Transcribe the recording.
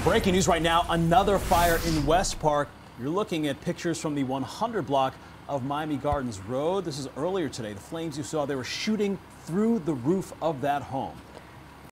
Breaking news right now, another fire in West Park. You're looking at pictures from the 100 block of Miami Gardens Road. This is earlier today. The flames you saw, they were shooting through the roof of that home.